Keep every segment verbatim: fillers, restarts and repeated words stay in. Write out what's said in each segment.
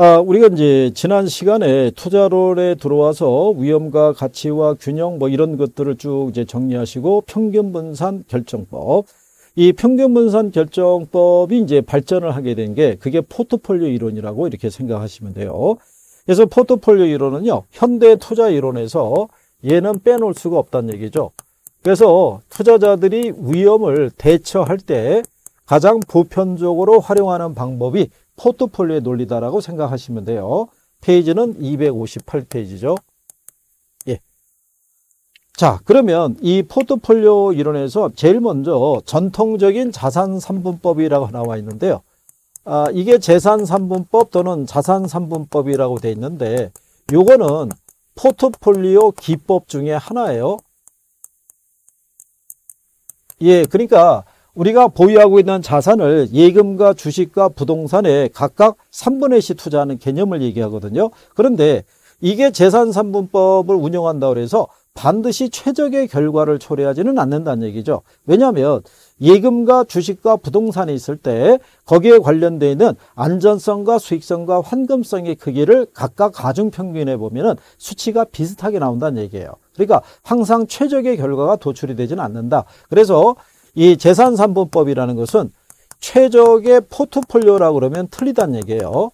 아, 우리가 이제 지난 시간에 투자론에 들어와서 위험과 가치와 균형 뭐 이런 것들을 쭉 이제 정리하시고 평균 분산 결정법. 이 평균 분산 결정법이 이제 발전을 하게 된 게 그게 포트폴리오 이론이라고 이렇게 생각하시면 돼요. 그래서 포트폴리오 이론은요, 현대 투자 이론에서 얘는 빼놓을 수가 없다는 얘기죠. 그래서 투자자들이 위험을 대처할 때 가장 보편적으로 활용하는 방법이 포트폴리오의 논리다라고 생각하시면 돼요. 페이지는 이백오십팔 페이지죠. 예. 자, 그러면 이 포트폴리오 이론에서 제일 먼저 전통적인 자산 삼분법이라고 나와 있는데요. 아, 이게 재산 삼분법 또는 자산 삼분법이라고 되어 있는데 요거는 포트폴리오 기법 중에 하나예요. 예, 그러니까 우리가 보유하고 있는 자산을 예금과 주식과 부동산에 각각 삼분의 일씩 투자하는 개념을 얘기하거든요. 그런데 이게 재산 삼분법을 운영한다고 해서 반드시 최적의 결과를 초래하지는 않는다는 얘기죠. 왜냐하면 예금과 주식과 부동산이 있을 때 거기에 관련되어 있는 안전성과 수익성과 환금성의 크기를 각각 가중평균해 보면 수치가 비슷하게 나온다는 얘기예요. 그러니까 항상 최적의 결과가 도출이 되지는 않는다. 그래서 이 재산 삼분법이라는 것은 최적의 포트폴리오라고 그러면 틀리다는 얘기예요.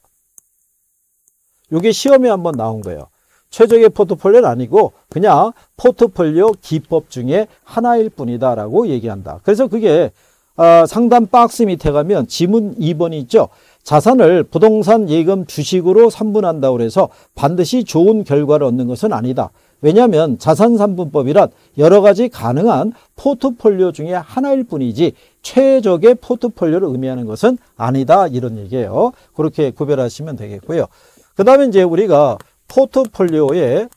이게 시험에 한번 나온 거예요. 최적의 포트폴리오는 아니고 그냥 포트폴리오 기법 중에 하나일 뿐이다 라고 얘기한다. 그래서 그게 상단 박스 밑에 가면 지문 이 번이 있죠. 자산을 부동산, 예금, 주식으로 삼분한다고 해서 반드시 좋은 결과를 얻는 것은 아니다. 왜냐하면 자산 삼분법이란 여러 가지 가능한 포트폴리오 중에 하나일 뿐이지 최적의 포트폴리오를 의미하는 것은 아니다 이런 얘기예요. 그렇게 구별하시면 되겠고요. 그 다음에 이제 우리가 포트폴리오에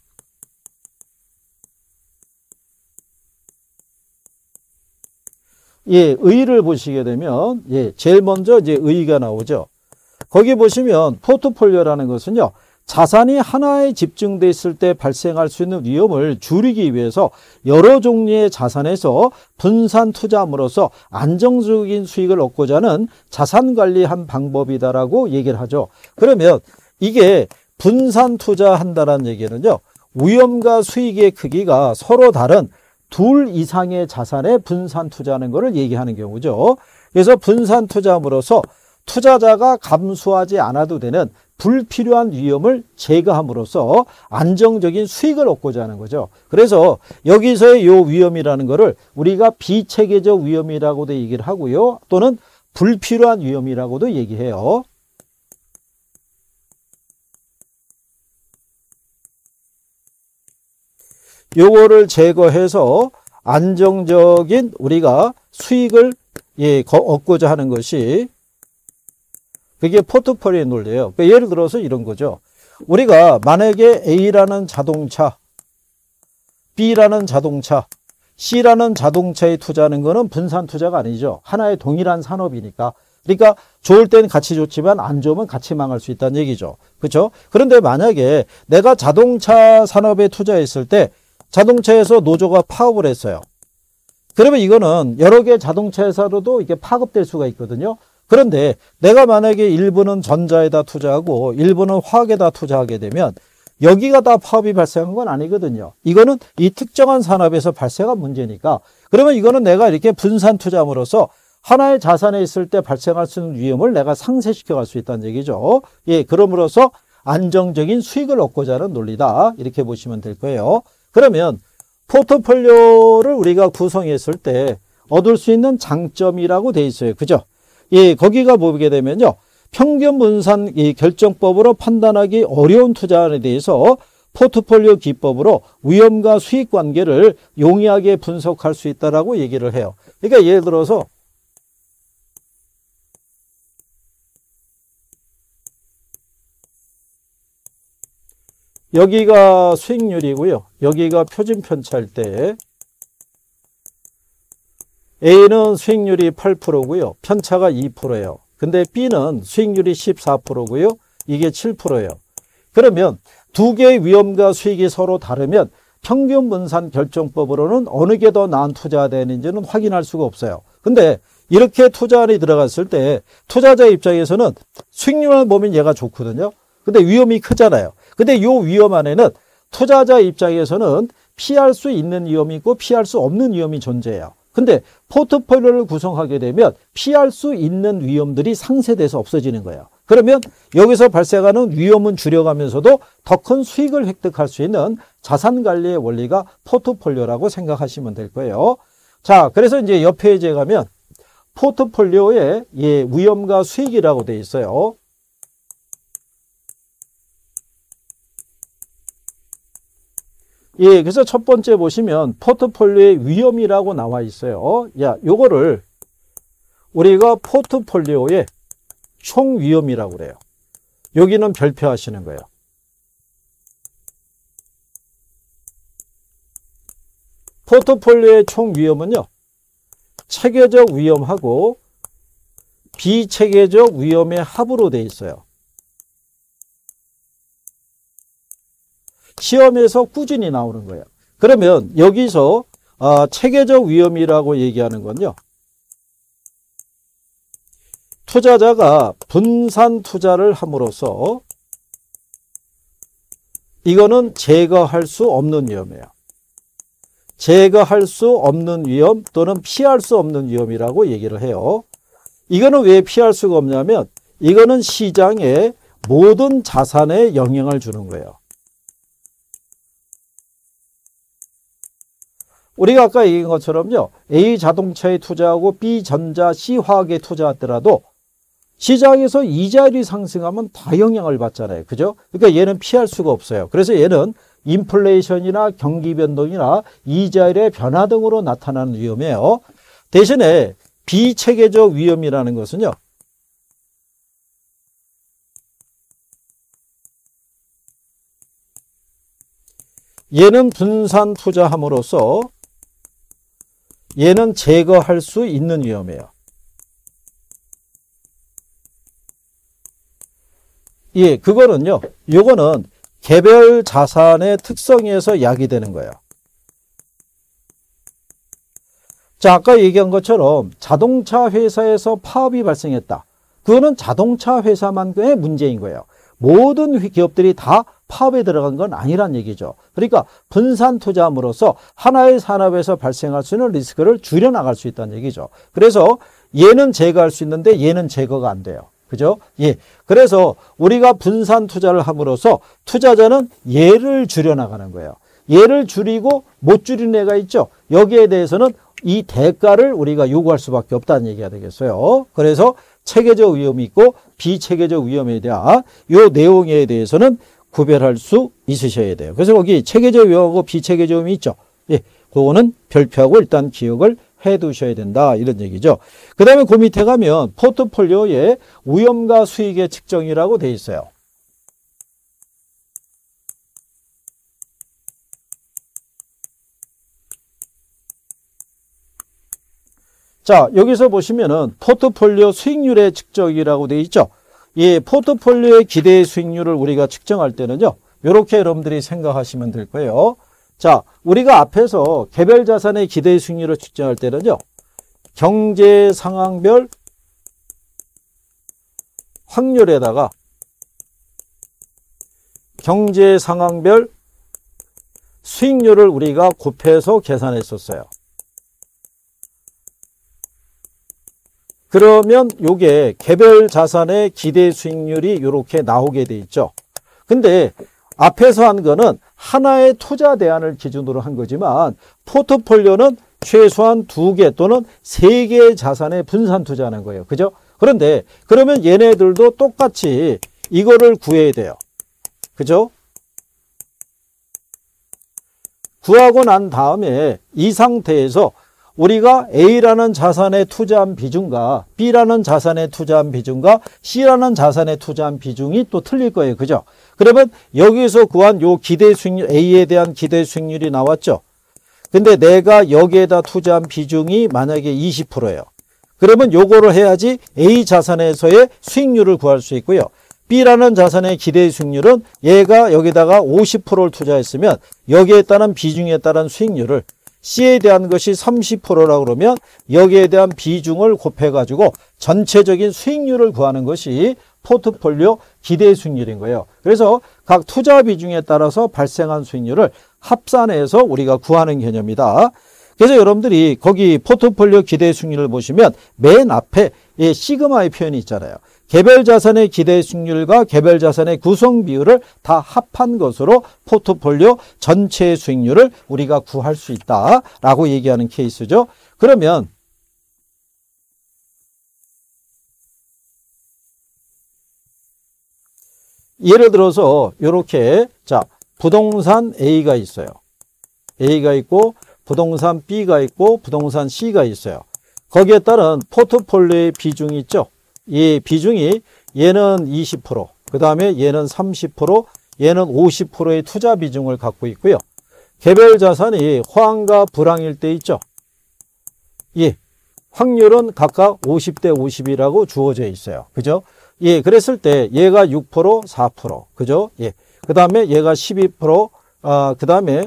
예, 의의를 보시게 되면 예, 제일 먼저 이제 의의가 나오죠. 거기 보시면 포트폴리오라는 것은요. 자산이 하나에 집중돼 있을 때 발생할 수 있는 위험을 줄이기 위해서 여러 종류의 자산에서 분산 투자함으로써 안정적인 수익을 얻고자 하는 자산 관리한 방법이다라고 얘기를 하죠. 그러면 이게 분산 투자한다라는 얘기는요. 위험과 수익의 크기가 서로 다른 둘 이상의 자산에 분산 투자하는 것을 얘기하는 경우죠. 그래서 분산 투자함으로써 투자자가 감수하지 않아도 되는 불필요한 위험을 제거함으로써 안정적인 수익을 얻고자 하는 거죠. 그래서 여기서의 이 위험이라는 것을 우리가 비체계적 위험이라고도 얘기를 하고요. 또는 불필요한 위험이라고도 얘기해요. 요거를 제거해서 안정적인 우리가 수익을 예, 얻고자 하는 것이 그게 포트폴리오의 논리예요. 그러니까 예를 들어서 이런 거죠. 우리가 만약에 A라는 자동차, B라는 자동차, C라는 자동차에 투자하는 거는 분산 투자가 아니죠. 하나의 동일한 산업이니까. 그러니까 좋을 때는 같이 좋지만 안 좋으면 같이 망할 수 있다는 얘기죠. 그렇죠? 그런데 만약에 내가 자동차 산업에 투자했을 때 자동차에서 노조가 파업을 했어요. 그러면 이거는 여러 개의 자동차 회사로도 이게 파급될 수가 있거든요. 그런데 내가 만약에 일부는 전자에다 투자하고 일부는 화학에다 투자하게 되면 여기가 다 파업이 발생한 건 아니거든요. 이거는 이 특정한 산업에서 발생한 문제니까 그러면 이거는 내가 이렇게 분산 투자함으로써 하나의 자산에 있을 때 발생할 수 있는 위험을 내가 상쇄시켜 갈 수 있다는 얘기죠. 예, 그럼으로써 안정적인 수익을 얻고자 하는 논리다. 이렇게 보시면 될 거예요. 그러면 포트폴리오를 우리가 구성했을 때 얻을 수 있는 장점이라고 돼 있어요. 그죠? 예, 거기가 보게 되면요. 평균 분산 이 결정법으로 판단하기 어려운 투자에 대해서 포트폴리오 기법으로 위험과 수익 관계를 용이하게 분석할 수 있다라고 얘기를 해요. 그러니까 예를 들어서 여기가 수익률이고요. 여기가 표준 편차일 때 A는 수익률이 팔 퍼센트고요. 편차가 이 퍼센트예요. 근데 B는 수익률이 십사 퍼센트고요. 이게 칠 퍼센트예요. 그러면 두 개의 위험과 수익이 서로 다르면 평균 분산 결정법으로는 어느 게 더 나은 투자가 되는지는 확인할 수가 없어요. 근데 이렇게 투자안이 들어갔을 때 투자자 입장에서는 수익률만 보면 얘가 좋거든요. 근데 위험이 크잖아요. 근데 이 위험 안에는 투자자 입장에서는 피할 수 있는 위험이 있고 피할 수 없는 위험이 존재해요. 근데 포트폴리오를 구성하게 되면 피할 수 있는 위험들이 상쇄돼서 없어지는 거예요. 그러면 여기서 발생하는 위험은 줄여가면서도 더 큰 수익을 획득할 수 있는 자산 관리의 원리가 포트폴리오라고 생각하시면 될 거예요. 자, 그래서 이제 옆 페이지에 가면 포트폴리오에 예, 위험과 수익이라고 되어 있어요. 예, 그래서 첫 번째 보시면 포트폴리오의 위험이라고 나와 있어요. 야, 요거를 우리가 포트폴리오의 총 위험이라고 그래요. 여기는 별표하시는 거예요. 포트폴리오의 총 위험은요, 체계적 위험하고 비체계적 위험의 합으로 되어 있어요. 시험에서 꾸준히 나오는 거예요. 그러면 여기서 어, 체계적 위험이라고 얘기하는 건요, 투자자가 분산 투자를 함으로써 이거는 제거할 수 없는 위험이에요. 제거할 수 없는 위험 또는 피할 수 없는 위험이라고 얘기를 해요. 이거는 왜 피할 수가 없냐면 이거는 시장의 모든 자산에 영향을 주는 거예요. 우리가 아까 얘기한 것처럼요, A 자동차에 투자하고 B 전자, C 화학에 투자하더라도 시장에서 이자율이 상승하면 다 영향을 받잖아요. 그죠? 그러니까 얘는 피할 수가 없어요. 그래서 얘는 인플레이션이나 경기 변동이나 이자율의 변화 등으로 나타나는 위험이에요. 대신에 비체계적 위험이라는 것은요, 얘는 분산 투자함으로써 얘는 제거할 수 있는 위험이에요. 예, 그거는요, 요거는 개별 자산의 특성에서 야기되는 거예요. 자, 아까 얘기한 것처럼 자동차 회사에서 파업이 발생했다. 그거는 자동차 회사만의 문제인 거예요. 모든 기업들이 다 파업에 들어간 건 아니란 얘기죠. 그러니까 분산 투자함으로써 하나의 산업에서 발생할 수 있는 리스크를 줄여나갈 수 있다는 얘기죠. 그래서 얘는 제거할 수 있는데 얘는 제거가 안 돼요. 그죠? 예. 그래서 우리가 분산 투자를 함으로써 투자자는 얘를 줄여나가는 거예요. 얘를 줄이고 못 줄이는 애가 있죠. 여기에 대해서는 이 대가를 우리가 요구할 수밖에 없다는 얘기가 되겠어요. 그래서 체계적 위험이 있고 비체계적 위험에 대한 요 내용에 대해서는 구별할 수 있으셔야 돼요. 그래서 거기 체계적 위험하고 비체계적 위험이 있죠. 예. 그거는 별표하고 일단 기억을 해 두셔야 된다, 이런 얘기죠. 그 다음에 그 밑에 가면 포트폴리오의 위험과 수익의 측정이라고 돼 있어요. 자, 여기서 보시면은 포트폴리오 수익률의 측정이라고 돼 있죠. 이 포트폴리오의 기대 수익률을 우리가 측정할 때는요, 이렇게 여러분들이 생각하시면 될 거예요. 자, 우리가 앞에서 개별 자산의 기대 수익률을 측정할 때는요, 경제 상황별 확률에다가 경제 상황별 수익률을 우리가 곱해서 계산했었어요. 그러면 요게 개별 자산의 기대 수익률이 이렇게 나오게 돼 있죠. 근데 앞에서 한 거는 하나의 투자 대안을 기준으로 한 거지만 포트폴리오는 최소한 두 개 또는 세 개의 자산에 분산 투자하는 거예요. 그죠? 그런데 그러면 얘네들도 똑같이 이거를 구해야 돼요. 그죠? 구하고 난 다음에 이 상태에서 우리가 A라는 자산에 투자한 비중과 B라는 자산에 투자한 비중과 C라는 자산에 투자한 비중이 또 틀릴 거예요. 그죠? 그러면 여기서 구한 요 기대 수익률, A에 대한 기대 수익률이 나왔죠. 근데 내가 여기에다 투자한 비중이 만약에 이십 퍼센트예요. 그러면 요거를 해야지 A 자산에서의 수익률을 구할 수 있고요. B라는 자산의 기대 수익률은 얘가 여기다가 오십 퍼센트를 투자했으면 여기에 따른 비중에 따른 수익률을, C에 대한 것이 삼십 퍼센트라고 그러면 여기에 대한 비중을 곱해가지고 전체적인 수익률을 구하는 것이 포트폴리오 기대 수익률인 거예요. 그래서 각 투자 비중에 따라서 발생한 수익률을 합산해서 우리가 구하는 개념이다. 그래서 여러분들이 거기 포트폴리오 기대 수익률을 보시면 맨 앞에 이 시그마의 표현이 있잖아요. 개별 자산의 기대 수익률과 개별 자산의 구성 비율을 다 합한 것으로 포트폴리오 전체 수익률을 우리가 구할 수 있다라고 얘기하는 케이스죠. 그러면 예를 들어서 이렇게 자 부동산 A가 있어요. A가 있고 부동산 B가 있고 부동산 C가 있어요. 거기에 따른 포트폴리오의 비중이 있죠. 이 비중이 얘는 이십 퍼센트, 그 다음에 얘는 삼십 퍼센트, 얘는 오십 퍼센트의 투자 비중을 갖고 있고요. 개별 자산이 호황과 불황일 때 있죠. 예, 확률은 각각 오십 대 오십이라고 주어져 있어요. 그죠? 예, 그랬을 때 얘가 육 퍼센트, 사 퍼센트, 그죠? 예, 그 다음에 얘가 십이 퍼센트, 아, 그 다음에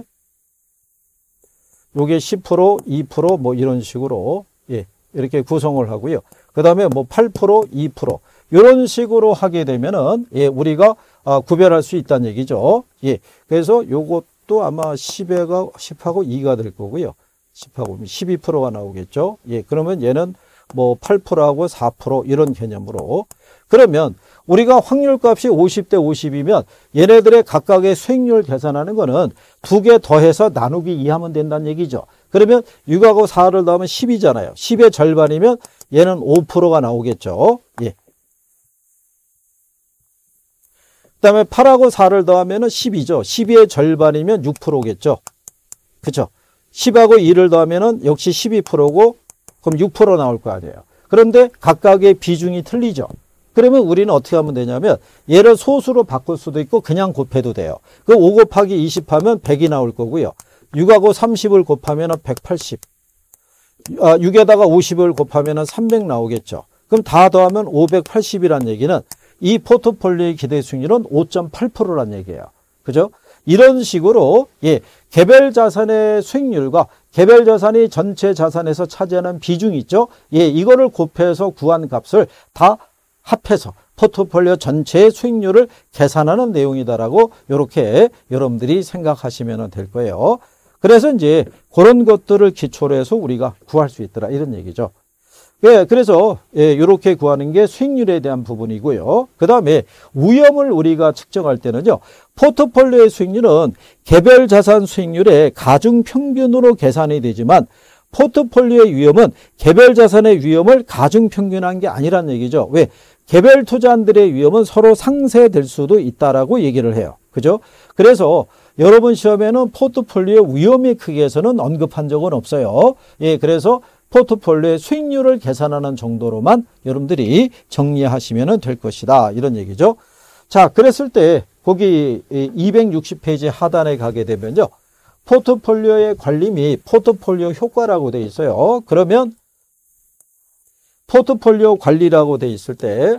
요게 십 퍼센트, 이 퍼센트 뭐 이런 식으로 예, 이렇게 구성을 하고요. 그 다음에 뭐 팔 퍼센트, 이 퍼센트 이런 식으로 하게 되면은 예, 우리가 아, 구별할 수 있다는 얘기죠. 예, 그래서 요것도 아마 십에가 십하고 이가 될 거고요. 십하고 십이 퍼센트가 나오겠죠. 예, 그러면 얘는 뭐 팔 퍼센트하고 사 퍼센트 이런 개념으로. 그러면 우리가 확률값이 오십 대 오십이면 얘네들의 각각의 수익률 계산하는 거는 두 개 더해서 나누기 이 하면 된다는 얘기죠. 그러면 육하고 사를 더하면 십이잖아요. 십의 절반이면 얘는 오 퍼센트가 나오겠죠. 예. 그 다음에 팔하고 사를 더하면 십이죠. 십이의 절반이면 육 퍼센트겠죠. 그죠? 십하고 이를 더하면 역시 십이 퍼센트고 그럼 육 퍼센트 나올 거 아니에요. 그런데 각각의 비중이 틀리죠. 그러면 우리는 어떻게 하면 되냐면 얘를 소수로 바꿀 수도 있고 그냥 곱해도 돼요. 그 오 곱하기 이십 하면 백이 나올 거고요. 육하고 삼십을 곱하면 백팔십. 아, 육에다가 오십을 곱하면 삼백 나오겠죠. 그럼 다 더하면 오백팔십이란 얘기는 이 포트폴리오의 기대 수익률은 오 점 팔 퍼센트란 얘기예요. 그죠? 이런 식으로 예, 개별 자산의 수익률과 개별 자산이 전체 자산에서 차지하는 비중이 있죠. 예, 이거를 곱해서 구한 값을 다 합해서 포트폴리오 전체의 수익률을 계산하는 내용이다라고 이렇게 여러분들이 생각하시면 될 거예요. 그래서 이제 그런 것들을 기초로 해서 우리가 구할 수 있더라 이런 얘기죠. 예, 그래서 예, 이렇게 구하는 게 수익률에 대한 부분이고요. 그 다음에 위험을 우리가 측정할 때는요. 포트폴리오의 수익률은 개별 자산 수익률의 가중평균으로 계산이 되지만 포트폴리오의 위험은 개별 자산의 위험을 가중평균한 게 아니란 얘기죠. 왜? 개별 투자한들의 위험은 서로 상쇄될 수도 있다라고 얘기를 해요. 그죠? 그래서 여러분 시험에는 포트폴리오 위험의 크기에서는 언급한 적은 없어요. 예, 그래서 포트폴리오의 수익률을 계산하는 정도로만 여러분들이 정리하시면 될 것이다. 이런 얘기죠. 자, 그랬을 때 거기 이백육십 페이지 하단에 가게 되면요. 포트폴리오의 관리 및 포트폴리오 효과라고 돼 있어요. 그러면 포트폴리오 관리라고 돼 있을 때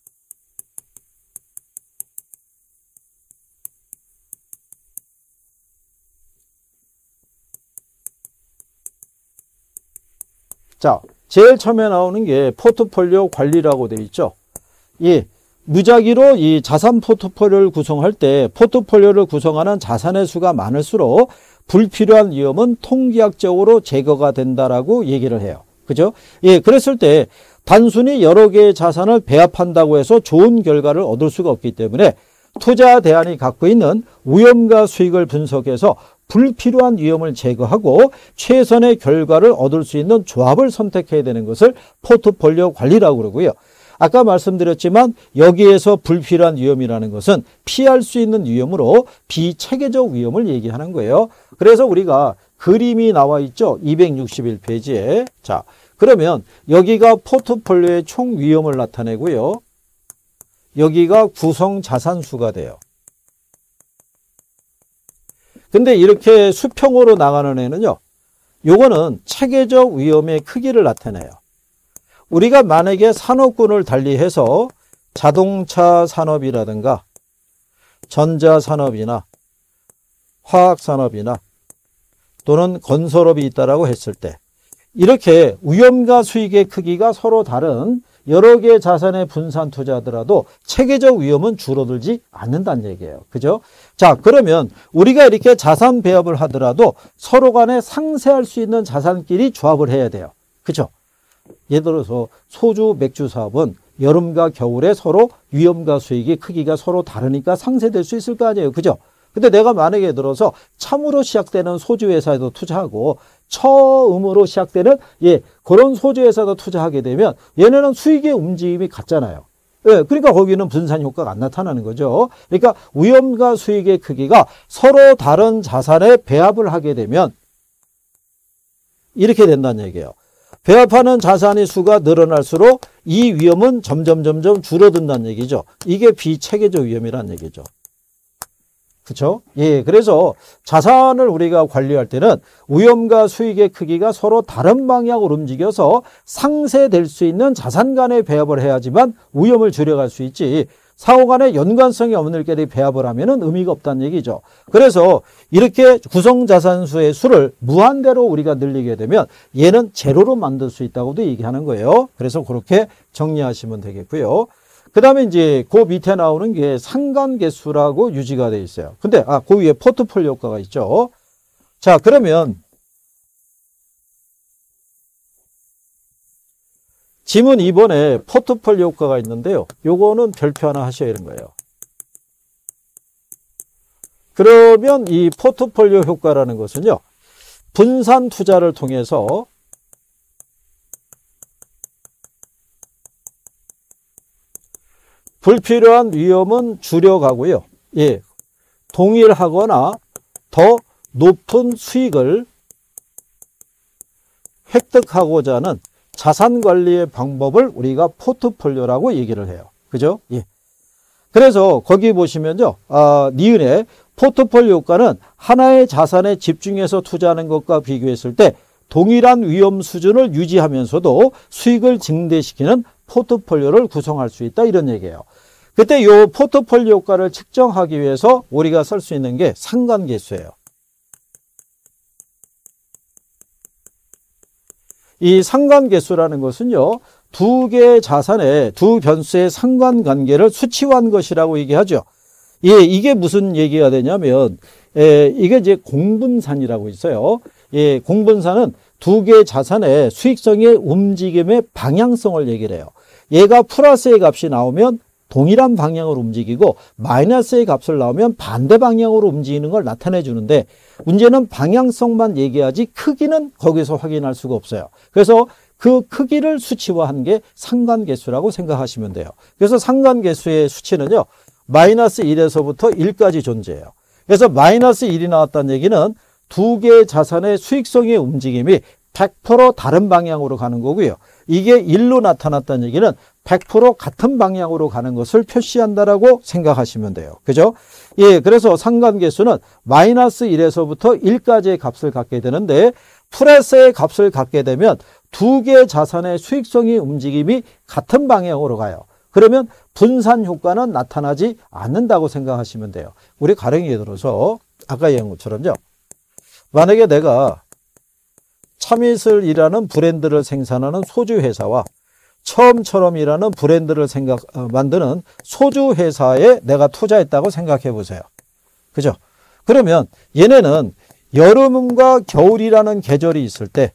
자, 제일 처음에 나오는 게 포트폴리오 관리라고 돼 있죠. 예, 무작위로 이 자산 포트폴리오를 구성할 때 포트폴리오를 구성하는 자산의 수가 많을수록 불필요한 위험은 통계학적으로 제거가 된다라고 얘기를 해요. 그죠? 예, 그랬을 때 단순히 여러 개의 자산을 배합한다고 해서 좋은 결과를 얻을 수가 없기 때문에 투자 대안이 갖고 있는 위험과 수익을 분석해서 불필요한 위험을 제거하고 최선의 결과를 얻을 수 있는 조합을 선택해야 되는 것을 포트폴리오 관리라고 그러고요. 아까 말씀드렸지만 여기에서 불필요한 위험이라는 것은 피할 수 있는 위험으로 비체계적 위험을 얘기하는 거예요. 그래서 우리가 그림이 나와 있죠. 이백육십일 페이지에. 자, 그러면 여기가 포트폴리오의 총 위험을 나타내고요. 여기가 구성 자산수가 돼요. 근데 이렇게 수평으로 나가는 애는요. 요거는 체계적 위험의 크기를 나타내요. 우리가 만약에 산업군을 달리해서 자동차 산업이라든가 전자산업이나 화학산업이나 또는 건설업이 있다라고 했을 때 이렇게 위험과 수익의 크기가 서로 다른 여러 개의 자산의 분산 투자하더라도 체계적 위험은 줄어들지 않는다는 얘기예요. 그죠? 자, 그러면 우리가 이렇게 자산 배합을 하더라도 서로 간에 상쇄할 수 있는 자산끼리 조합을 해야 돼요. 그죠? 예를 들어서 소주, 맥주 사업은 여름과 겨울에 서로 위험과 수익이 크기가 서로 다르니까 상쇄될 수 있을 거 아니에요. 그죠? 근데 내가 만약에 들어서 참으로 시작되는 소주 회사에도 투자하고 처음으로 시작되는 예 그런 소주 회사도 투자하게 되면 얘네는 수익의 움직임이 같잖아요. 예, 그러니까 거기는 분산 효과가 안 나타나는 거죠. 그러니까 위험과 수익의 크기가 서로 다른 자산에 배합을 하게 되면 이렇게 된다는 얘기예요. 배합하는 자산의 수가 늘어날수록 이 위험은 점점 점점 줄어든다는 얘기죠. 이게 비체계적 위험이라는 얘기죠. 그렇죠? 예, 그래서 자산을 우리가 관리할 때는 위험과 수익의 크기가 서로 다른 방향으로 움직여서 상쇄될 수 있는 자산 간의 배합을 해야지만 위험을 줄여갈 수 있지 상호 간의 연관성이 없는 끼리 배합을 하면은 의미가 없다는 얘기죠. 그래서 이렇게 구성자산수의 수를 무한대로 우리가 늘리게 되면 얘는 제로로 만들 수 있다고도 얘기하는 거예요. 그래서 그렇게 정리하시면 되겠고요. 그 다음에 이제 그 밑에 나오는 게 상관계수라고 유지가 되어 있어요. 근데 아, 그 위에 포트폴리오 효과가 있죠. 자, 그러면 지문 이 번에 포트폴리오 효과가 있는데요. 요거는 별표 하나 하셔야 되는 거예요. 그러면 이 포트폴리오 효과라는 것은요. 분산 투자를 통해서 불필요한 위험은 줄여가고요. 예, 동일하거나 더 높은 수익을 획득하고자 하는 자산관리의 방법을 우리가 포트폴리오라고 얘기를 해요. 그죠? 예. 그래서 거기 보시면요. 아, 니은의 포트폴리오 효과는 하나의 자산에 집중해서 투자하는 것과 비교했을 때 동일한 위험 수준을 유지하면서도 수익을 증대시키는 포트폴리오를 구성할 수 있다 이런 얘기예요. 그때 이 포트폴리오 효과를 측정하기 위해서 우리가 쓸 수 있는 게 상관계수예요. 이 상관계수라는 것은요. 두 개의 자산의 두 변수의 상관관계를 수치화한 것이라고 얘기하죠. 예, 이게 무슨 얘기가 되냐면 에, 이게 이제 공분산이라고 있어요. 예, 공분산은 두 개의 자산의 수익성의 움직임의 방향성을 얘기를 해요. 얘가 플러스의 값이 나오면 동일한 방향으로 움직이고 마이너스의 값을 나오면 반대 방향으로 움직이는 걸 나타내 주는데 문제는 방향성만 얘기하지 크기는 거기서 확인할 수가 없어요. 그래서 그 크기를 수치화한 게 상관계수라고 생각하시면 돼요. 그래서 상관계수의 수치는요. 마이너스 일에서부터 일까지 존재해요. 그래서 마이너스 일이 나왔다는 얘기는 두 개의 자산의 수익성의 움직임이 백 퍼센트 다른 방향으로 가는 거고요. 이게 일로 나타났다는 얘기는 백 퍼센트 같은 방향으로 가는 것을 표시한다라고 생각하시면 돼요. 그죠? 예, 그래서 상관계수는 마이너스 일에서부터 일까지의 값을 갖게 되는데 플러스의 값을 갖게 되면 두 개의 자산의 수익성의 움직임이 같은 방향으로 가요. 그러면 분산 효과는 나타나지 않는다고 생각하시면 돼요. 우리 가령 예를 들어서 아까 얘기한 것처럼요. 만약에 내가 참이슬이라는 브랜드를 생산하는 소주 회사와 처음처럼이라는 브랜드를 생각 어, 만드는 소주 회사에 내가 투자했다고 생각해 보세요. 그죠? 그러면 얘네는 여름과 겨울이라는 계절이 있을 때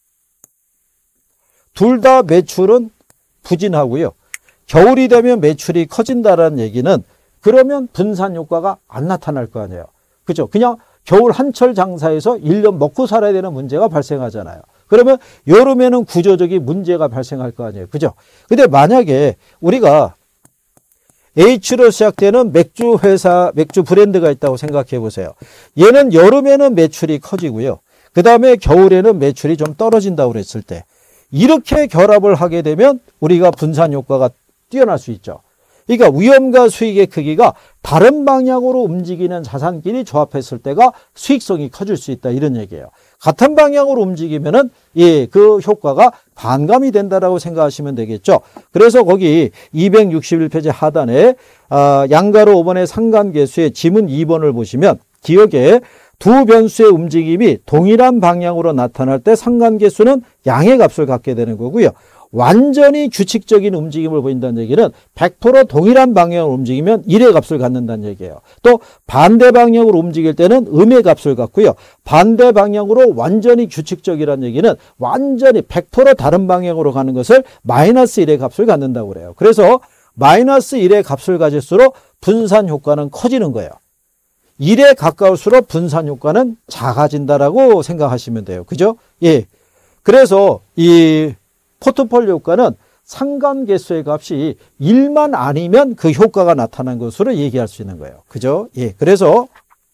둘 다 매출은 부진하고요. 겨울이 되면 매출이 커진다는 얘기는 그러면 분산 효과가 안 나타날 거 아니에요. 그죠? 그냥 겨울 한철 장사에서 일 년 먹고 살아야 되는 문제가 발생하잖아요. 그러면 여름에는 구조적인 문제가 발생할 거 아니에요. 그죠? 근데 만약에 우리가 H로 시작되는 맥주 회사, 맥주 브랜드가 있다고 생각해 보세요. 얘는 여름에는 매출이 커지고요. 그 다음에 겨울에는 매출이 좀 떨어진다고 그랬을 때 이렇게 결합을 하게 되면 우리가 분산 효과가 뛰어날 수 있죠. 그러니까 위험과 수익의 크기가 다른 방향으로 움직이는 자산끼리 조합했을 때가 수익성이 커질 수 있다 이런 얘기예요. 같은 방향으로 움직이면은 예, 그 효과가 반감이 된다라고 생각하시면 되겠죠. 그래서 거기 이백육십일 페이지 하단에 아, 양가로 오 번의 상관계수의 지문 이 번을 보시면 기억에 두 변수의 움직임이 동일한 방향으로 나타날 때 상관계수는 양의 값을 갖게 되는 거고요. 완전히 규칙적인 움직임을 보인다는 얘기는 백 퍼센트 동일한 방향으로 움직이면 일의 값을 갖는다는 얘기예요. 또 반대 방향으로 움직일 때는 음의 값을 갖고요. 반대 방향으로 완전히 규칙적이라는 얘기는 완전히 백 퍼센트 다른 방향으로 가는 것을 마이너스 일의 값을 갖는다고 그래요. 그래서 마이너스 일의 값을 가질수록 분산 효과는 커지는 거예요. 일에 가까울수록 분산 효과는 작아진다라고 생각하시면 돼요. 그죠? 예. 그래서 이 포트폴리오 효과는 상관계수의 값이 일만 아니면 그 효과가 나타난 것으로 얘기할 수 있는 거예요. 그죠? 예. 그래서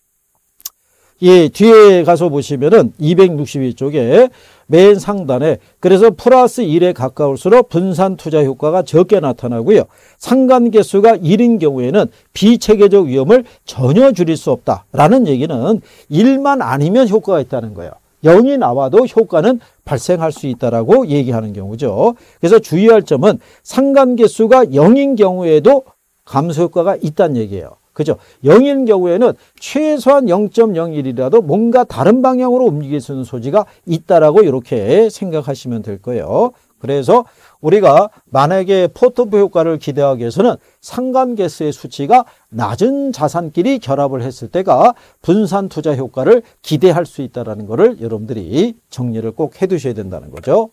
예, 뒤에 가서 보시면은 이백육십이 쪽에 맨 상단에 그래서 플러스 일에 가까울수록 분산 투자 효과가 적게 나타나고요. 상관계수가 일인 경우에는 비체계적 위험을 전혀 줄일 수 없다라는 얘기는 일만 아니면 효과가 있다는 거예요. 영이 나와도 효과는 발생할 수 있다라고 얘기하는 경우죠. 그래서 주의할 점은 상관계수가 영인 경우에도 감소 효과가 있다는 얘기예요. 그죠? 영인 경우에는 최소한 영 점 영일이라도 뭔가 다른 방향으로 움직일 수 있는 소지가 있다라고 이렇게 생각하시면 될 거예요. 그래서 우리가 만약에 포트폴리오 효과를 기대하기 위해서는 상관계수의 수치가 낮은 자산끼리 결합을 했을 때가 분산 투자 효과를 기대할 수 있다는 것을 여러분들이 정리를 꼭 해두셔야 된다는 거죠.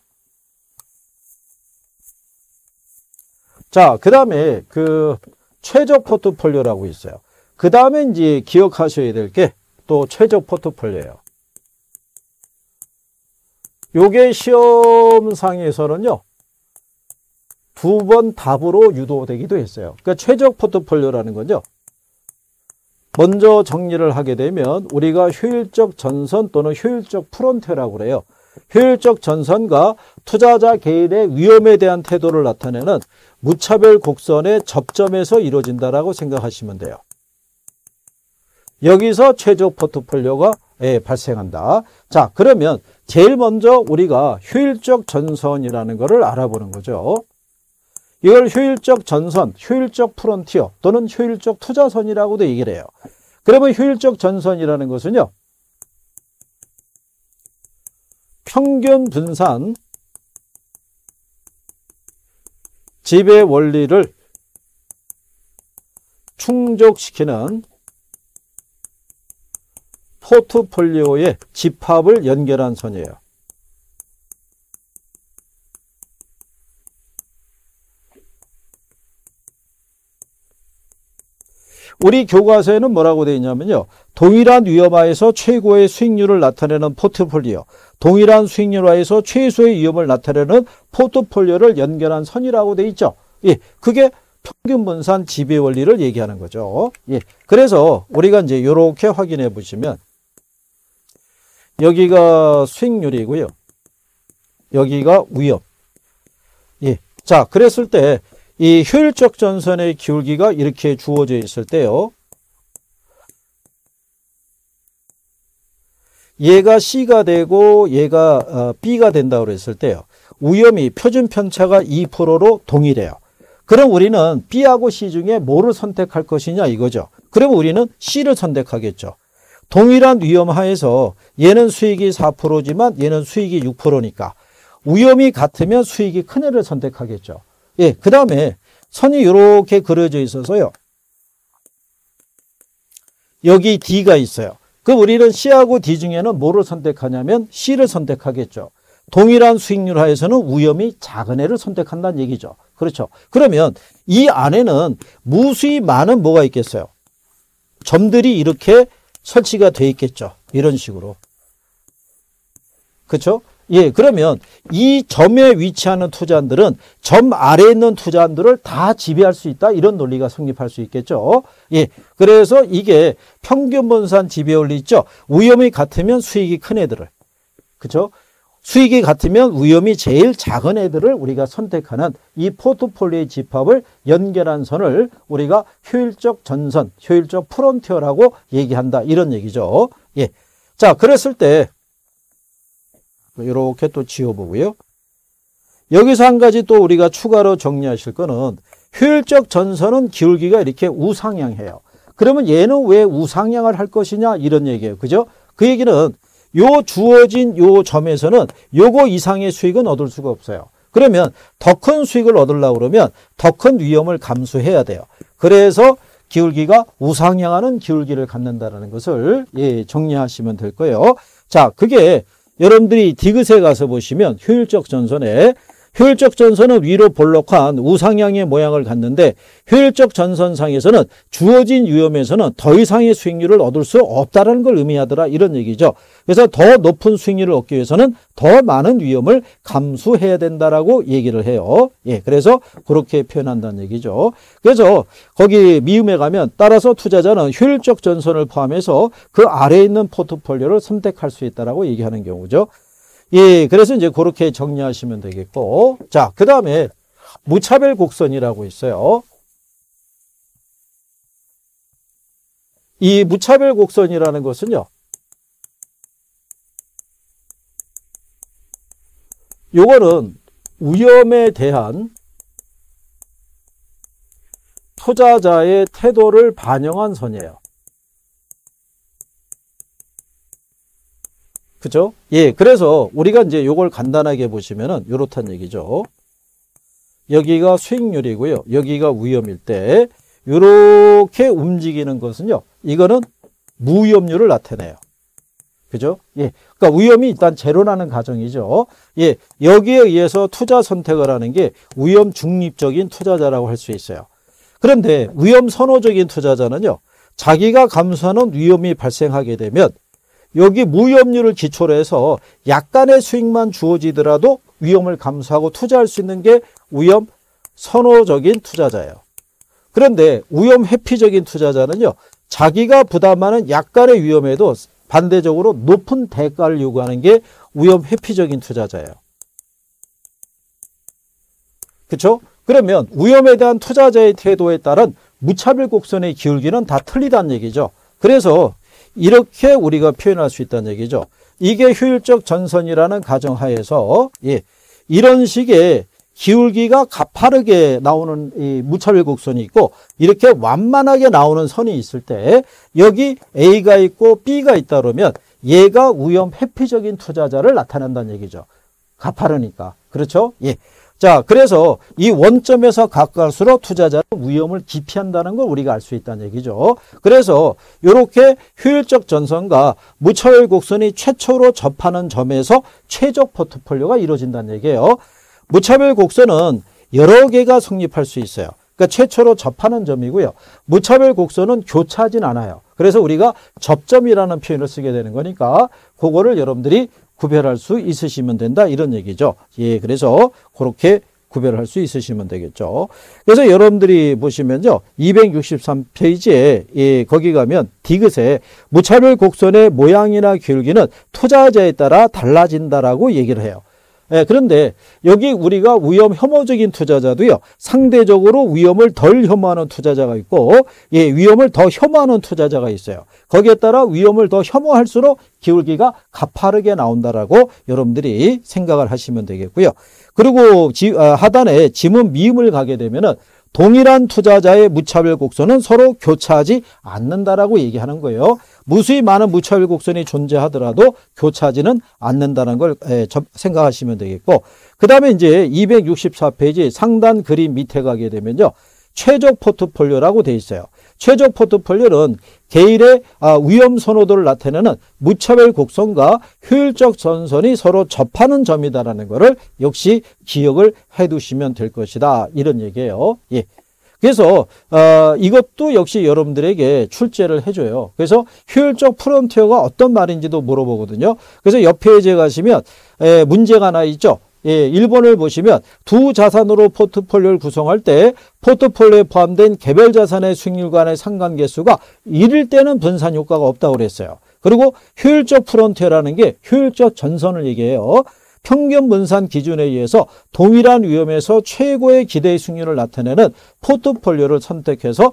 자, 그 다음에 그 최적 포트폴리오라고 있어요. 그 다음에 이제 기억하셔야 될 게 또 최적 포트폴리오예요. 요게 시험상에서는요, 두 번 답으로 유도되기도 했어요. 그러니까 최적 포트폴리오라는 건요, 먼저 정리를 하게 되면 우리가 효율적 전선 또는 효율적 프론트라고 그래요. 효율적 전선과 투자자 개인의 위험에 대한 태도를 나타내는 무차별 곡선의 접점에서 이루어진다라고 생각하시면 돼요. 여기서 최적 포트폴리오가 예, 발생한다. 자, 그러면 제일 먼저 우리가 효율적 전선이라는 것을 알아보는 거죠. 이걸 효율적 전선, 효율적 프론티어 또는 효율적 투자선이라고도 얘기를 해요. 그러면 효율적 전선이라는 것은요, 평균 분산 지배 원리를 충족시키는 포트폴리오의 집합을 연결한 선이에요. 우리 교과서에는 뭐라고 되어 있냐면요, 동일한 위험하에서 최고의 수익률을 나타내는 포트폴리오, 동일한 수익률하에서 최소의 위험을 나타내는 포트폴리오를 연결한 선이라고 되어 있죠. 예, 그게 평균 분산 지배 원리를 얘기하는 거죠. 예, 그래서 우리가 이제 이렇게 확인해 보시면 여기가 수익률이고요, 여기가 위험. 예, 자, 그랬을 때 이 효율적 전선의 기울기가 이렇게 주어져 있을 때요, 얘가 C가 되고 얘가 B가 된다고 그랬을 때요, 위험이 표준 편차가 이 퍼센트로 동일해요. 그럼 우리는 B하고 C 중에 뭐를 선택할 것이냐 이거죠. 그러면 우리는 C를 선택하겠죠. 동일한 위험 하에서 얘는 수익이 사 퍼센트지만 얘는 수익이 육 퍼센트니까 위험이 같으면 수익이 큰 애를 선택하겠죠. 예, 그 다음에 선이 이렇게 그려져 있어서요, 여기 D가 있어요. 그럼 우리는 C하고 D 중에는 뭐를 선택하냐면 C를 선택하겠죠. 동일한 수익률 하에서는 위험이 작은 애를 선택한다는 얘기죠. 그렇죠. 그러면 이 안에는 무수히 많은 뭐가 있겠어요? 점들이 이렇게 설치가 돼 있겠죠. 이런 식으로. 그렇죠? 예, 그러면 이 점에 위치하는 투자들은 점 아래에 있는 투자들을 다 지배할 수 있다, 이런 논리가 성립할 수 있겠죠. 예, 그래서 이게 평균 분산 지배 원리 있죠. 위험이 같으면 수익이 큰 애들을, 그렇죠? 수익이 같으면 위험이 제일 작은 애들을 우리가 선택하는 이 포트폴리오의 집합을 연결한 선을 우리가 효율적 전선, 효율적 프론티어라고 얘기한다, 이런 얘기죠. 예, 자, 그랬을 때 이렇게 또 지워보고요. 여기서 한 가지 또 우리가 추가로 정리하실 거는, 효율적 전선은 기울기가 이렇게 우상향해요. 그러면 얘는 왜 우상향을 할 것이냐, 이런 얘기예요. 그죠? 그 얘기는 요 주어진 요 점에서는 요거 이상의 수익은 얻을 수가 없어요. 그러면 더 큰 수익을 얻으려고 그러면 더 큰 위험을 감수해야 돼요. 그래서 기울기가 우상향하는 기울기를 갖는다는 것을 예, 정리하시면 될 거예요. 자, 그게 여러분들이 디귿에 가서 보시면 효율적 전선에 효율적 전선은 위로 볼록한 우상향의 모양을 갖는데 효율적 전선상에서는 주어진 위험에서는 더 이상의 수익률을 얻을 수 없다는 걸 의미하더라 이런 얘기죠. 그래서 더 높은 수익률을 얻기 위해서는 더 많은 위험을 감수해야 된다라고 얘기를 해요. 예, 그래서 그렇게 표현한다는 얘기죠. 그래서 거기 미음에 가면 따라서 투자자는 효율적 전선을 포함해서 그 아래에 있는 포트폴리오를 선택할 수 있다라고 얘기하는 경우죠. 예, 그래서 이제 그렇게 정리하시면 되겠고. 자, 그 다음에 무차별 곡선이라고 있어요. 이 무차별 곡선이라는 것은요, 요거는 위험에 대한 투자자의 태도를 반영한 선이에요. 그죠? 예, 그래서 우리가 이제 요걸 간단하게 보시면은 요렇단 얘기죠. 여기가 수익률이고요. 여기가 위험일 때 요렇게 움직이는 것은요. 이거는 무위험률을 나타내요. 그죠? 예. 그러니까 위험이 일단 제로라는 가정이죠. 예. 여기에 의해서 투자 선택을 하는 게 위험 중립적인 투자자라고 할 수 있어요. 그런데 위험 선호적인 투자자는요. 자기가 감수하는 위험이 발생하게 되면 여기 무위험률을 기초로 해서 약간의 수익만 주어지더라도 위험을 감수하고 투자할 수 있는 게 위험 선호적인 투자자예요. 그런데 위험 회피적인 투자자는요. 자기가 부담하는 약간의 위험에도 반대적으로 높은 대가를 요구하는 게 위험 회피적인 투자자예요. 그렇죠? 그러면 위험에 대한 투자자의 태도에 따른 무차별 곡선의 기울기는 다 틀리다는 얘기죠. 그래서 이렇게 우리가 표현할 수 있다는 얘기죠. 이게 효율적 전선이라는 가정하에서 예, 이런 식의 기울기가 가파르게 나오는 이 무차별 곡선이 있고 이렇게 완만하게 나오는 선이 있을 때 여기 A가 있고 B가 있다 그러면 얘가 위험 회피적인 투자자를 나타낸다는 얘기죠. 가파르니까. 그렇죠? 예. 자, 그래서 이 원점에서 가까울수록 투자자는 위험을 기피한다는 걸 우리가 알 수 있다는 얘기죠. 그래서 이렇게 효율적 전선과 무차별 곡선이 최초로 접하는 점에서 최적 포트폴리오가 이루어진다는 얘기예요. 무차별 곡선은 여러 개가 성립할 수 있어요. 그러니까 최초로 접하는 점이고요. 무차별 곡선은 교차하진 않아요. 그래서 우리가 접점이라는 표현을 쓰게 되는 거니까 그거를 여러분들이 구별할 수 있으시면 된다 이런 얘기죠. 예, 그래서 그렇게 구별할 수 있으시면 되겠죠. 그래서 여러분들이 보시면요, 이백육십삼 페이지에 예, 거기 가면 디귿에 무차별 곡선의 모양이나 기울기는 투자자에 따라 달라진다라고 얘기를 해요. 예, 그런데 여기 우리가 위험 혐오적인 투자자도요, 상대적으로 위험을 덜 혐오하는 투자자가 있고, 예, 위험을 더 혐오하는 투자자가 있어요. 거기에 따라 위험을 더 혐오할수록 기울기가 가파르게 나온다라고 여러분들이 생각을 하시면 되겠고요. 그리고 지, 아, 하단에 지문 미음을 가게 되면은 동일한 투자자의 무차별 곡선은 서로 교차하지 않는다라고 얘기하는 거예요. 무수히 많은 무차별 곡선이 존재하더라도 교차하지는 않는다는 걸 생각하시면 되겠고, 그 다음에 이제 이백육십사 페이지 상단 그림 밑에 가게 되면요, 최적 포트폴리오라고 돼 있어요. 최적 포트폴리오는 개인의 위험 선호도를 나타내는 무차별 곡선과 효율적 전선이 서로 접하는 점이다라는 것을 역시 기억을 해두시면 될 것이다 이런 얘기예요. 예. 그래서 어, 이것도 역시 여러분들에게 출제를 해줘요. 그래서 효율적 프론티어가 어떤 말인지도 물어보거든요. 그래서 옆 페이지에 가시면 에, 문제가 하나 있죠. 예, 일 번을 보시면 두 자산으로 포트폴리오를 구성할 때 포트폴리오에 포함된 개별 자산의 수익률 간의 상관계수가 일일 때는 분산 효과가 없다고 그랬어요. 그리고 효율적 프론티어라는 게 효율적 전선을 얘기해요. 평균 분산 기준에 의해서 동일한 위험에서 최고의 기대 수익률을 나타내는 포트폴리오를 선택해서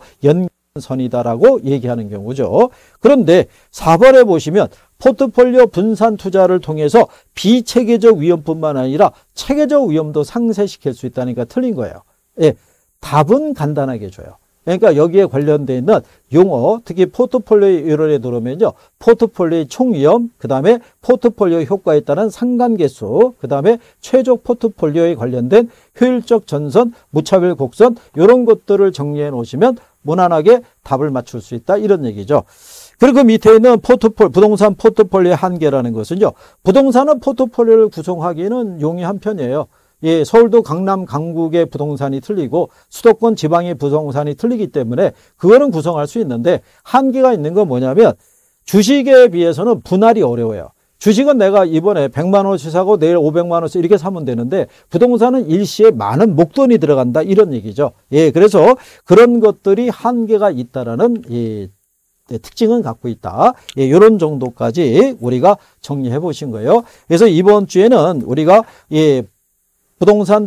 연관선이다라고 얘기하는 경우죠. 그런데 사 번에 보시면 포트폴리오 분산 투자를 통해서 비체계적 위험뿐만 아니라 체계적 위험도 상쇄시킬 수 있다니까 틀린 거예요. 예, 답은 간단하게 줘요. 그러니까 여기에 관련되어 있는 용어, 특히 포트폴리오 이론에 들어오면요. 포트폴리오의 총위험, 그 다음에 포트폴리오 효과에 따른 상관계수, 그 다음에 최종 포트폴리오에 관련된 효율적 전선, 무차별 곡선 이런 것들을 정리해 놓으시면 무난하게 답을 맞출 수 있다 이런 얘기죠. 그리고 그 밑에 있는 포트폴 부동산 포트폴리오의 한계라는 것은요. 부동산은 포트폴리오를 구성하기는 용이한 편이에요. 예, 서울도 강남, 강북의 부동산이 틀리고 수도권 지방의 부동산이 틀리기 때문에 그거는 구성할 수 있는데 한계가 있는 건 뭐냐면 주식에 비해서는 분할이 어려워요. 주식은 내가 이번에 백만 원씩 사고 내일 오백만 원씩 이렇게 사면 되는데 부동산은 일시에 많은 목돈이 들어간다 이런 얘기죠. 예, 그래서 그런 것들이 한계가 있다라는 예, 특징은 갖고 있다. 예, 이런 정도까지 우리가 정리해 보신 거예요. 그래서 이번 주에는 우리가 예, 부동산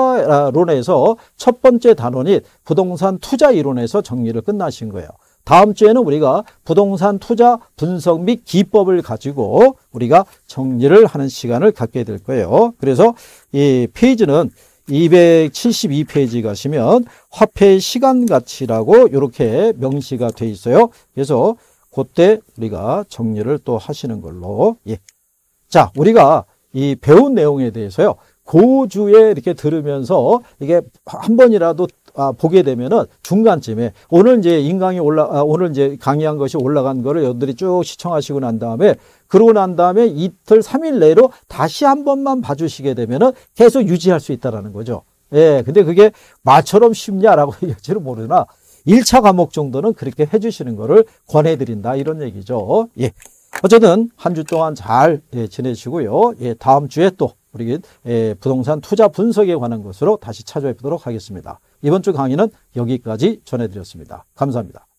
투자론에서 첫 번째 단원인 부동산 투자 이론에서 정리를 끝나신 거예요. 다음 주에는 우리가 부동산 투자 분석 및 기법을 가지고 우리가 정리를 하는 시간을 갖게 될 거예요. 그래서 이 페이지는 이백칠십이 페이지 가시면 화폐 시간 가치라고 이렇게 명시가 돼 있어요. 그래서 그때 우리가 정리를 또 하시는 걸로. 예. 자, 우리가 이 배운 내용에 대해서요. 고주에 이렇게 들으면서 이게 한 번이라도 아, 보게 되면은 중간쯤에 오늘 이제 인강이 올라 아, 오늘 이제 강의한 것이 올라간 거를 여러분들이 쭉 시청하시고 난 다음에 그러고 난 다음에 이틀 삼 일 내로 다시 한 번만 봐주시게 되면은 계속 유지할 수 있다라는 거죠. 예, 근데 그게 마처럼 쉽냐라고 얘기할지는 모르나 일 차 과목 정도는 그렇게 해주시는 거를 권해드린다 이런 얘기죠. 예, 어쨌든 한 주 동안 잘 예, 지내시고요. 예, 다음 주에 또 우리 예, 부동산 투자 분석에 관한 것으로 다시 찾아뵙도록 하겠습니다. 이번 주 강의는 여기까지 전해드렸습니다. 감사합니다.